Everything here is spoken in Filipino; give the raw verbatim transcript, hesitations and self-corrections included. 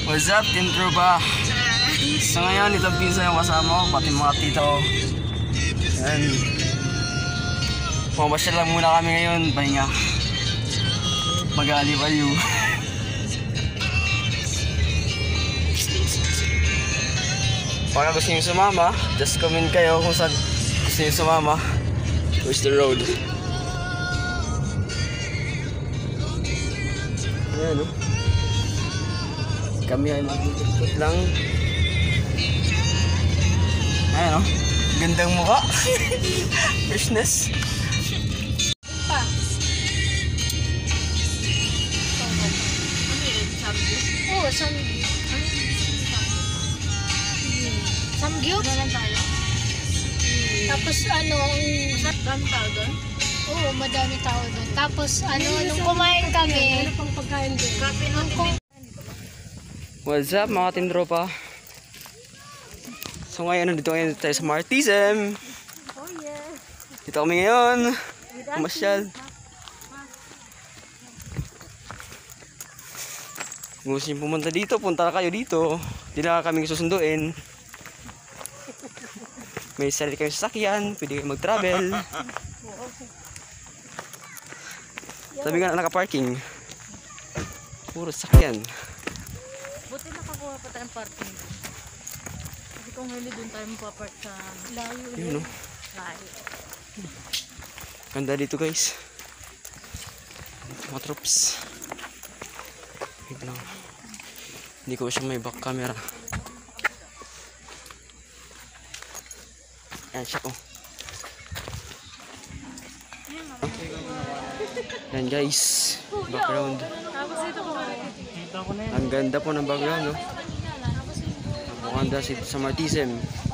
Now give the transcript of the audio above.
What's up, Team Tropa? So ngayon, itong pinsa yung kasama ko, pati mga tita ko. Yan. Pumabasyal lang muna kami ngayon, pahinga. Mag-alibaliw. Pagka gusto nyo sumama, just comment kayo kung saan gusto nyo sumama. Where's the road? Ayan, no? Kami ay mag-ikot lang. Ayan, no? Gandang mukha. Freshness. Pa. Oo, samgyup. Samgyup? Ano lang tayo? Tapos ano, madami tao doon? Oo, madami tao doon. Tapos ano, nung kumain kami, ano pang pagkain doon? Kape nung What's up mga Team Tropa? So ngayon, nandito ngayon tayo sa Martism. Oh yeah. Dito kami ngayon. Pumasyal. Kung gusto nyo pumunta dito, punta kayo dito. Hindi na kami susunduin. May sarili kayong sasakyan, pwede kayo mag-travel. Sabi nga naka-parking. Puro sasakyan. Buti nakakuha pa tayong parking. Kasi kung hindi doon tayo mapapark sa layo. Yun, no? Layo. Ganda dito, guys. Mga troops. Wait lang. Hindi ko siya may back camera. Ayan siya, oh. Ayan, guys. Background. Ang ganda po ng background, no? Napakaganda sa Martism.